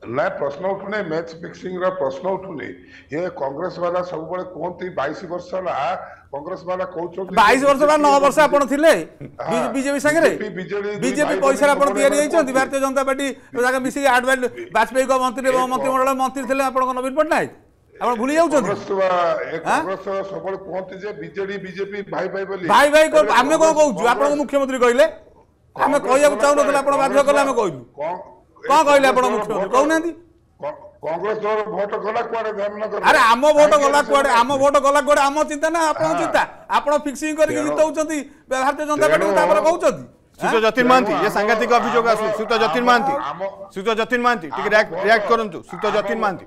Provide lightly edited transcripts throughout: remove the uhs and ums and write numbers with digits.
ना प्रश्न उठुने match fixing रा प्रश्न उठुने ये कांग्रेस वाला सब बळे कोंती 22 वर्ष ला कांग्रेस वाला कहउछोंती 22 वर्ष बा 9 वर्ष आपण थिले बीजेपी संगे बीजेडी बीजेपी पैसा आपण तैयारी जाइछन्ती भारतीय जनता पार्टी जाका मिसी एडवाइस वाजपेयी को मंत्रिमंडल मंत्री थिले आपण नवीन पटनायक आपण भूली जाउछन्ती कांग्रेस सब बळे कोंती जे बीजेडी भाई भाई बोली भाई को आमे को कहउछु आपण मुख्यमंत्री कहले आमे कहया चाहू नथला आपण बाध्य करले आमे कहलु कौन कहले आपण मुख्यमंत्री कहउनांती कांग्रेस दल भोट गला कुआडे ध्यान अरे आम भोट गला कुआडे आम भोट गला कुआडे आम चिंता ना आपण चिंता आपण फिक्सिंग करके जितौछन्ती भारतीय जनता पार्टी को तापर कहउछन्ती सुतो जतिन महांती ये सांगतिक अभियोग आसु सुतो जतिन महांती ठीक रिएक्ट करंतु सुतो जतिन महांती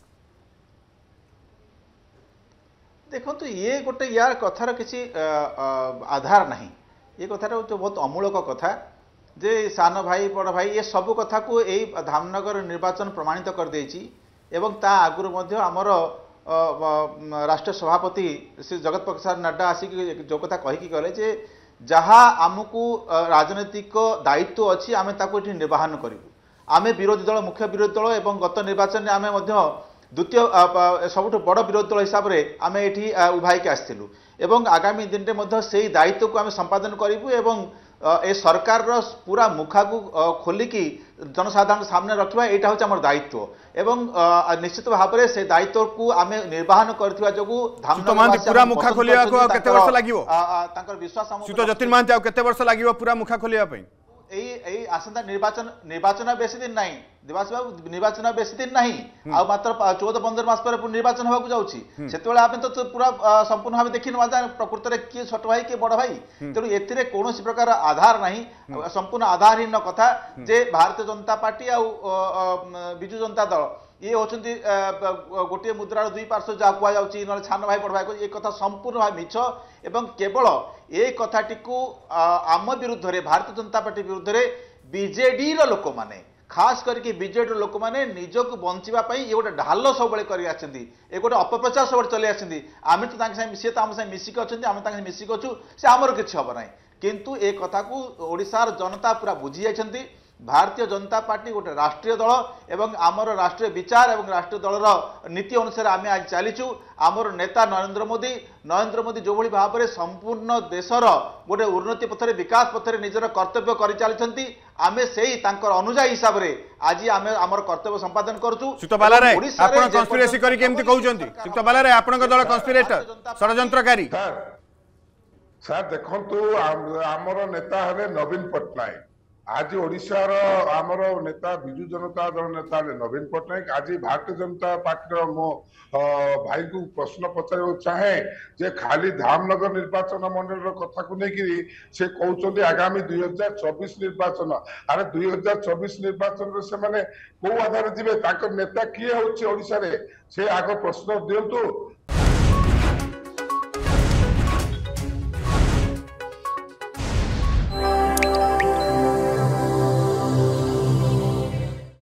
देखो तो ये गोटे यार कथार किसी आधार नहीं ये कथार तो बहुत अमूलक कथा जे सान भाई बड़ भाई ये सब कथा को यही धामनगर निर्वाचन प्रमाणित कर देछि एवं ता आगुर मध्य आमर राष्ट्रीय सभापति श्री जगत प्रकाश नड्डा आसिक जो कथा कहीकि गले जे जहाँ आमको राजनीतिक दायित्व अच्छी आम ताकि निर्वाहन करूँ आम विरोधी दल मुख्य विरोधी दल एवं गत निर्वाचन में आम द्वितीय सबुठ बड़ विरोधी दल हिसाब से आम ये उभाईक आसलु एवं आगामी दिन में से दायित्व को आम संपादन करूँ एवं ए सरकार पूरा मुखा को खोलिकी जनसाधारण सामने रखा यहाँ हूँ आम दायित्व एवं निश्चित भाव में से दायित्व को आम निर्वाहन करथिबा जोगु पूरा मुखा खोलिया को केते वर्ष लागिवो तांकर विश्वास सुतो जतिन महांती केते वर्ष लागिवो पूरा मुखा खोलिया पई एई आसंता निर्वाचन बेसी दिन नहीं दिवास बाबू निर्वाचन बेसी दिन नहीं आ मात्र 14-15 मास पर निर्वाचन होगा जाउछि सेतबेले आपण तो पूरा संपूर्ण भाव देखि नवा प्रकृत रे के छोट भाई के बड़ भाई तेणु एथिरे कोनोसी प्रकार आधार नहीं संपूर्ण आधारहीन कथा जे भारतीय जनता पार्टी आ बिजु जनता दल ये होचंती गोटे मुद्रार दुई पार्श्व जहाँ कहुच्छी ना छान भाई बड़ भाई को ये कथा संपूर्ण भाव मिछ एवं केवल ये कथाटी को आम विरुद्ध रे भारतीय जनता पार्टी विरुद्ध रे बीजेडी रो लोक माने खास करके बीजेडी लोक मैंने निजक बचापी ये गोटे ढाल सब ये गोटे अपप्रचार सब चली आम तो सी तो आम साथ मिसिक अच्छा आम मिसिक अच्छु से आमर किसी हम ना किंतु ए कथा को ओडिशार जनता पूरा बुझी जाइछन्ती भारतीय जनता पार्टी गोटे राष्ट्रीय दल एवं आमर राष्ट्रीय विचार एवं राष्ट्रीय दलर नीति अनुसार आम आज चलीचु आमर नेता नरेंद्र मोदी जो भली भाव में संपूर्ण देशर गोटे उन्नति पथरे विकास पथरे निजर कर्तव्य कर चली आम से अनुजाई हिसाब से आज आम आमर कर्तव्य संपादन करूँ दल कन्स्पिरेटर षड्यंत्रकारी सर देखु आमर नेता है नवीन पट्टनायक आज ओडिशार आमर नेता बिजु जनता दल नेता नवीन पट्टनायक आज भारतीय जनता पार्टी मो भाई को प्रश्न पचार चाहे जे खाली धामनगर निर्वाचन मंडल कथा को लेकिन से कहते आगामी 2024 निर्वाचन अरे 2024 निर्वाचन से माने को आधार जीवे नेता किए होची ओडिशा रे से आग प्रश्न दिंतु